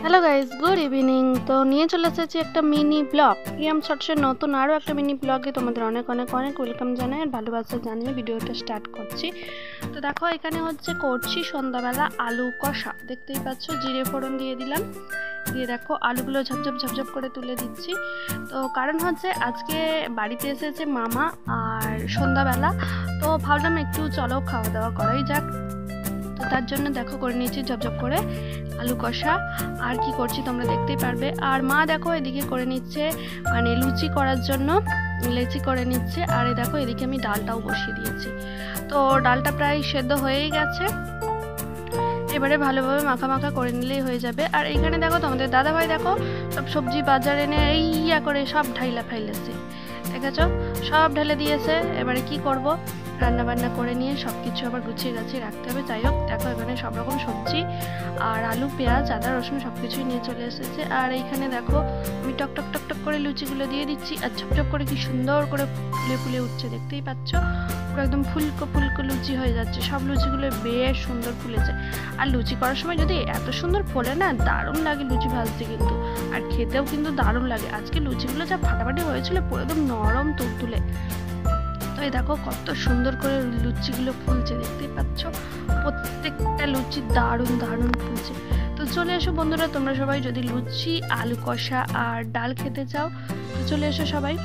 Hello guys, good evening. তো নিয়ে চলে এসেছি একটা মিনি ব্লগ। পিএম শর্টসের নতুন আরও একটা মিনি ব্লগে তোমাদের অনেক অনেক অনেক ওয়েলকাম জানাই আর ভালোবাসা জানিয়ে ভিডিওটা স্টার্ট করছি। তো দেখো, এখানে করছি সন্ধ্যাবেলা আলু কষা। দেখতেই পাচ্ছ, জিরে ফোড়ন দিয়ে দিলাম, দিয়ে দেখো আলুগুলো ঝপঝপ ঝপঝপ করে তুলে দিচ্ছি। তো কারণ আজকে বাড়িতে এসেছে মামা আর সন্ধ্যাবেলা, তো ভাবলাম একটু চলো খাওয়া দাওয়া করাই যাক। তো তার জন্য দেখো করে নিয়েছি ঝপঝপ করে আলু কষা। আর কি করছি তোমরা দেখতেই পারবে। আর মা দেখো এদিকে করে নিচ্ছে, মানে লুচি করার জন্য লেচি করে নিচ্ছে। আর এই দেখো এদিকে আমি ডালটাও বসিয়ে দিয়েছি। তো ডালটা প্রায় সেদ্ধ হয়েই গেছে, এবারে ভালোভাবে মাখা মাখা করে নিলেই হয়ে যাবে। আর এইখানে দেখো তোমাদের দাদাভাই দেখো সব সবজি বাজার এনে এই ইয়া করে সব ঢাইলা ফাইলেছে, দেখেছ, সব ঢেলে দিয়েছে। এবারে কি করব, রান্না বান্না করে নিয়ে সব কিছু আবার গুছিয়ে গাছিয়ে রাখতে হবে। যাই হোক, দেখো এখানে সব রকম সবজি আর আলু পেঁয়াজ আদা রসুন সব কিছুই নিয়ে চলে এসেছে। আর এইখানে দেখো আমি টক টক টক টক করে লুচিগুলো দিয়ে দিচ্ছি। আর ঝপঝপ করে কি সুন্দর করে ফুলে ফুলে উঠছে, দেখতেই পাচ্ছ, পুরো একদম ফুলকো ফুলকো লুচি হয়ে যাচ্ছে। সব লুচিগুলো বেশ সুন্দর ফুলেছে। আর লুচি করার সময় যদি এত সুন্দর ফোলে না, দারুণ লাগে লুচি ভাজতে কিন্তু, আর খেতেও কিন্তু দারুণ লাগে। আজকে লুচিগুলো যা ফাটাফাটি হয়েছিল, পুরো একদম নরম তুলতুলে। তো এই দেখো কত সুন্দর করে লুচিগুলো ফুলছে, দেখতেই পাচ্ছ, প্রত্যেকটা লুচি দারুণ দারুণ ফুলছে। তো চলে এসো বন্ধুরা, তোমরা সবাই যদি লুচি আলু কষা আর ডাল খেতে চাও তো চলে এসো সবাই।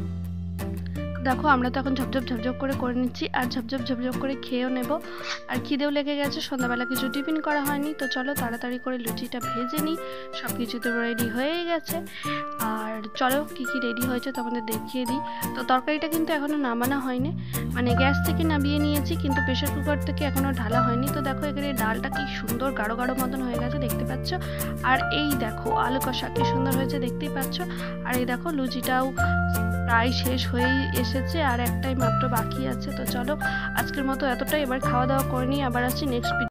দেখো আমরা তো এখন ঝপঝপ ঝপঝপ করে নিচ্ছি আর ঝপঝপ ঝপঝপ করে খেয়েও নেব। আর খিদেও লেগে গেছে, সন্ধ্যাবেলা কিছু টিফিন করা হয়নি। তো চলো তাড়াতাড়ি করে লুচিটা ভেজে নিই। সব কিছু তো রেডি হয়ে গেছে। আর চলো কি কি রেডি হয়েছে তোমাদের দেখিয়ে দিই। তো তরকারিটা কিন্তু এখনো নামানো হয়নি, মানে গ্যাস থেকে নামিয়ে নিয়েছি, কিন্তু প্রেশার কুকার থেকে এখনো ঢালা হয়নি। তো দেখো এখানে ডালটা কি সুন্দর গাঢ় গাঢ় মতন হয়ে গেছে, দেখতে পাচ্ছ। আর এই দেখো আলু কষা কি সুন্দর হয়েছে, দেখতেই পাচ্ছ। আর এই দেখো লুচিটাও প্রায় শেষ হয়েই এসেছে, আর একটাই মাত্র বাকি আছে। তো চলো আজকের মতো এতটাই, এবার খাওয়া দাওয়া করে নিই, আবার আসছি নেক্সট ভিডিও।